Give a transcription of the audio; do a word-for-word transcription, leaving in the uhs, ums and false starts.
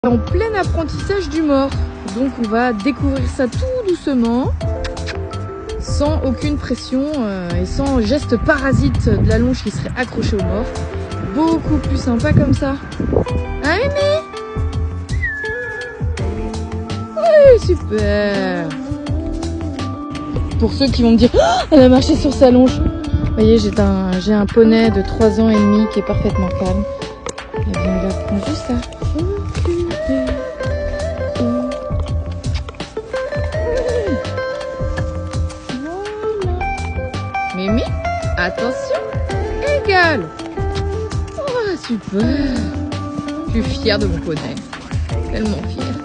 En plein apprentissage du mort, donc on va découvrir ça tout doucement, sans aucune pression euh, et sans geste parasite de la longe qui serait accrochée au mort. Beaucoup plus sympa comme ça. Hein, Mimi? Oui, super. Pour ceux qui vont me dire oh, elle a marché sur sa longe. Vous voyez, j'ai un, j'ai un poney de trois ans et demi qui est parfaitement calme. Et bien, il apprend juste à occuper. Mimi, attention, égale. Oh, super. Je suis fière de mon poney. Tellement fière.